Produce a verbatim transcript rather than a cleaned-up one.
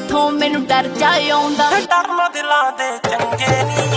ਤੇਥੋਂ ਮੈਨੂੰ ਡਰ ਜਾ ਆਉਂਦਾ। ਡਰਨਾ ਦਿਲਾਂ ਦੇ ਚੰਗੇ ਨੀ